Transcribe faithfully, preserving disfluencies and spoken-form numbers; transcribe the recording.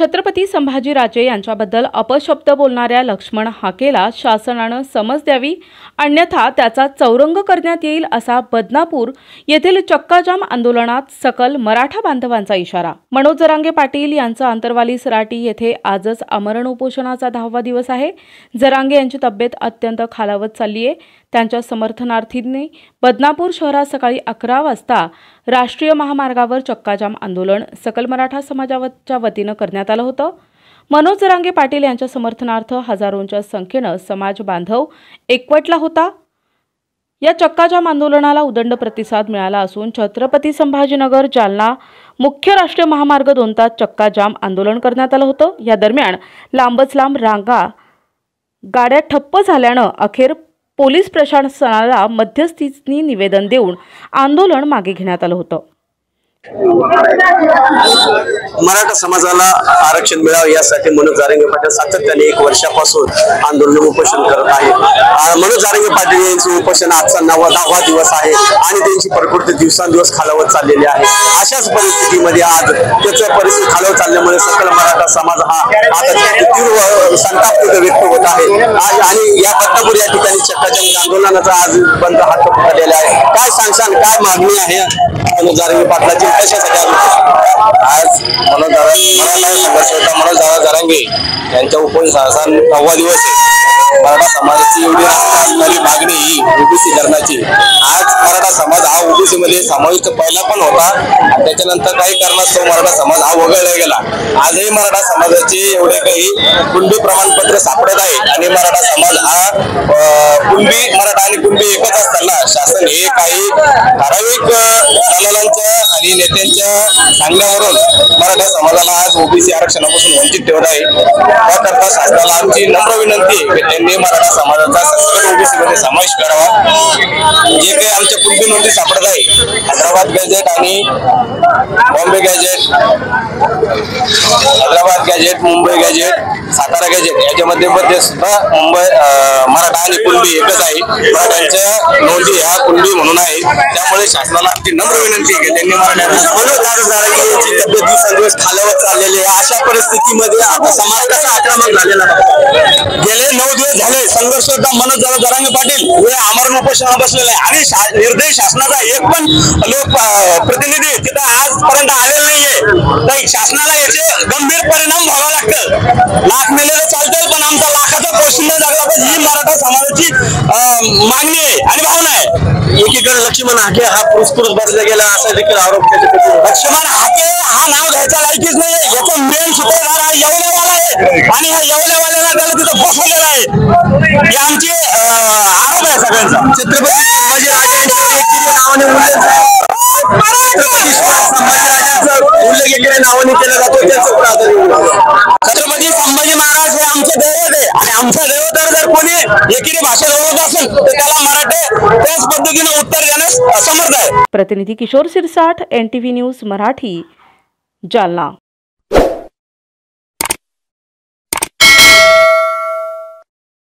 छत्रपती संभाजीराजे यांच्याबद्दल अपशब्द बोलणाऱ्या लक्ष्मण हाकेला शासनानं समज द्यावी, अन्यथा त्याचा चौरंग करण्यात येईल असा बदनापूर येथील चक्काजाम आंदोलनात सकल मराठा बांधवांचा इशारा। मनोज जरांगे पाटील यांचा अंतरवाली सराटी येथे आजच आमरण उपोषणाचा दहावा दिवस आहे। जरांगे यांची तब्येत अत्यंत खालावत चालली आहे। त्यांच्या समर्थनार्थींनी बदनापूर शहरात सकाळी अकरा वाजता राष्ट्रीय महामार्गावर चक्काजाम आंदोलन सकल मराठा समाजाच्या वतीनं करण्यात आलं होतं। मनोज जरांगे पाटील यांच्या समर्थनार्थ हजारोंच्या संख्येनं समाज बांधव एकवटला होता। या चक्काजाम आंदोलनाला उदंड प्रतिसाद मिळाला असून छत्रपती संभाजीनगर जालना मुख्य राष्ट्रीय महामार्ग दोन तास चक्काजाम आंदोलन करण्यात आलं होतं। या दरम्यान लांबच लांब रांगा गाड्या ठप्प झाल्यानं अखेर पोलीस प्रशासनाला मध्यस्थीने निवेदन देऊन आंदोलन मागे घेण्यात आलं होतं। मराठा समाजाला आरक्षण मिळावं यासाठी मनोज जरांगे पाटील सातत्याने एक वर्षापासून आंदोलन उपोषण करत आहेत। मनोज जरांगे पाटील यांचे उपोषण आजचा नववा दहावा दिवस आहे आणि त्यांची प्रकृती दिवसांदिवस खालावत चाललेली आहे। अशाच परिस्थितीमध्ये आज त्याचं परिस्थिती खालावत चालल्यामुळे सकल मराठा समाज हा आता तीव्र संताप व्यक्त होत आहे आणि या बदनापूर या ठिकाणी चक्काजाम आंदोलनाचा आज बंद हात पकडलेला आहे। काय सांगशाल, काय मागणी आहे मनोज जरांगे पाटलाची? आज मनोज मराठा मनोज जरांगे यांच्या उपोषणाचा नववा दिवस आहे। मराठा समाजाची एवढी असणारी मागणी ही ओबीसी धरणाची। आज मराठा समाज हा ओबीसी मध्ये समाविष्ट पहिला पण होता आणि त्याच्यानंतर काही कारणास्तव मराठा समाज हा वगळला गेला। आजही मराठा समाजाचे एवढे काही कुणबी प्रमाणपत्र सापडत आहे आणि मराठा समाज हा कुणबी मराठा आणि कुणबी एकच असताना शासन हे काही ठराविक दलालांच्या आणि नेत्यांच्या सांगण्यावरून मराठा समाजाला आज ओबीसी आरक्षणापासून वंचित ठेवत आहे। त्याकरता शासनाला आमची नम्र विनंती आहे की त्यांनी मराठा समाजाचा सगळं ओबीसी मध्ये समावेश करावा। जे काही आमच्या कुणबी नोंदी सापडत आहे, हैदराबाद गॅजेट आणि Bombay gazette, Hyderabad gazette, Mumbai gazette, Satara gazette याच्यामध्ये मध्ये सुद्धा मुंबई मराठा आणि कुणबी एकच आहे। मराठ्यांच्या नोंदी ह्या कुणबी म्हणून आहे। त्यामुळे शासनाला आमची नम्र विनंती आहे की त्यांनी मनोज जरांगे यांची तब्येत दिवसेंदिवस खालावत चाललेली आहे। अशा परिस्थितीमध्ये आता समाज कसा आक्रमक झालेला आहे? गेले नऊ दिवस झाले संघर्षयोद्धा मनोज जरांगे पाटील हे आमरण उपोषणाला बसलेले आहे आणि निर्दयी शासनाचा एक पण लोक प्रतिनिधी तिथं आजपर्यंत आलेला नाहीये। तर शासनाला याचे गंभीर परिणाम व्हावा लागतं। लाख मेलेलं चालतं पण आमचा लाखाचा पोशिंदा जगला पाहिजे ही मराठा समाजाची मागणी आहे आणि भावना आहे। एकीकडे लक्ष्मण हाके हा पुरस्कृत बसला गेला असा देखील आरोप लक्ष्मण हाके हा नाव घ्यायचा लायकीच नाही। याचा मेन सूत्रधार हा येवलेवाला आहे आणि हा येवलेवाल्याला त्याला तिथं बसवलेला आहे। हे आमचे आरोप आहे सगळ्यांचा। छत्रपती संभाजीराजांच्या नावाने उल्लेख एकीने नावाने केला जातो। छत्रपती संभाजी महाराज हे आमचे दैवत आहे आणि आमचा दैवतावर जर कोणी एकीने भाषा बोलत असेल तर त्याला मराठी त्याच पद्धतीने उत्तर देण्यास असमर्थ आहे। प्रतिनिधी Kishor Sirsath, N T V news Marathi, Jalna.